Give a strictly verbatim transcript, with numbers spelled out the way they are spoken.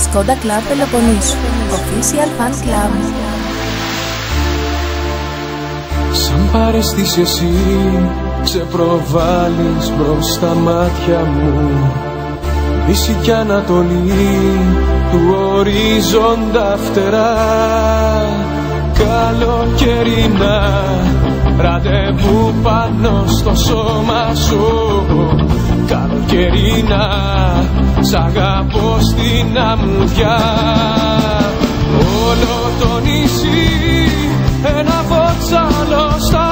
Skoda Club Πελοποννήσου, Official Fan Club. Σαν παρέστηση εσύ σε προβάλλεις μπρος στα μάτια μου, Δύση κι Ανατολή του ορίζοντα φτερά. Καλοκαιρινά ραντεβού πάνω στο σώμα σου, καλοκαιρινά σ' αγαπώ στην αμμουδιά. Όλο το νησί ένα βότσαλο στα